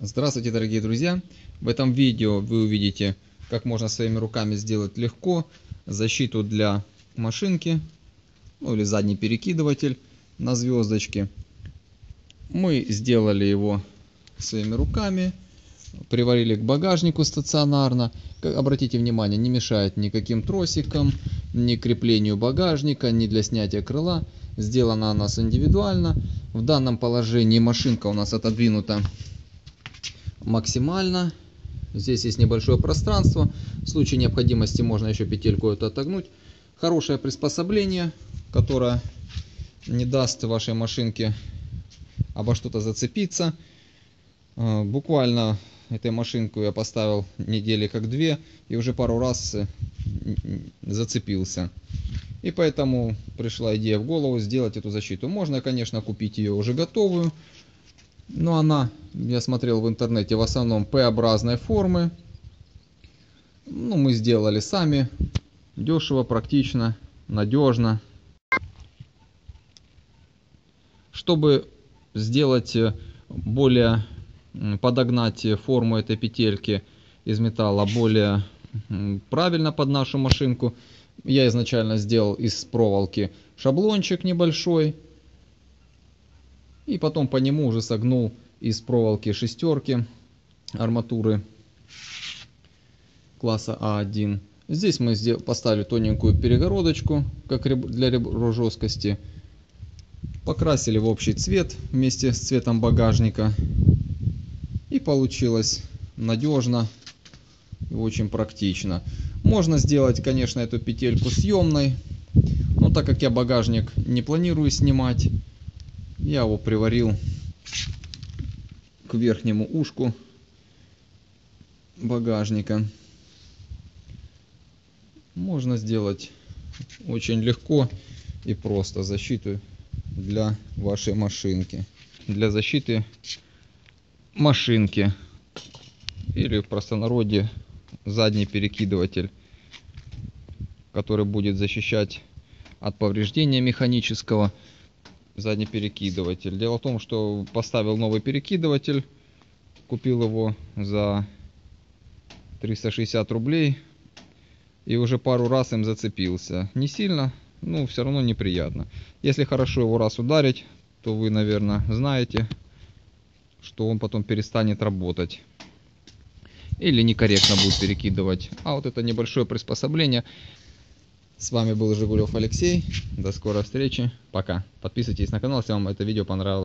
Здравствуйте, дорогие друзья! В этом видео вы увидите, как можно своими руками сделать легко защиту для машинки, ну или задний перекидыватель на звездочке. Мы сделали его своими руками, приварили к багажнику стационарно. Обратите внимание, не мешает никаким тросикам, ни креплению багажника, ни для снятия крыла. Сделана она индивидуально. В данном положении машинка у нас отодвинута максимально. Здесь есть небольшое пространство. В случае необходимости можно еще петельку эту отогнуть. Хорошее приспособление, которое не даст вашей машинке обо что-то зацепиться. Буквально этой машинку я поставил недели как две и уже пару раз зацепился. И поэтому пришла идея в голову сделать эту защиту. Можно, конечно, купить ее уже готовую. Но она, я смотрел в интернете, в основном П-образной формы. Ну, мы сделали сами. Дешево, практично, надежно. Чтобы сделать более, подогнать форму этой петельки из металла более правильно под нашу машинку, я изначально сделал из проволоки шаблончик небольшой. И потом по нему уже согнул из проволоки шестерки арматуры класса А1. Здесь мы поставили тоненькую перегородочку, как для ребра жесткости. Покрасили в общий цвет вместе с цветом багажника. И получилось надежно и очень практично. Можно сделать, конечно, эту петельку съемной. Но так как я багажник не планирую снимать, я его приварил к верхнему ушку багажника. Можно сделать очень легко и просто защиту для вашей машинки. Для защиты машинки. Или в простонародье задний перекидыватель, который будет защищать от повреждения механического. Задний перекидыватель. Дело в том, что поставил новый перекидыватель, купил его за 360 рублей и уже пару раз им зацепился. Не сильно, но все равно неприятно. Если хорошо его раз ударить, то вы, наверное, знаете, что он потом перестанет работать. Или некорректно будет перекидывать. А вот это небольшое приспособление. С вами был Жигулев Алексей. До скорой встречи. Пока. Подписывайтесь на канал, если вам это видео понравилось.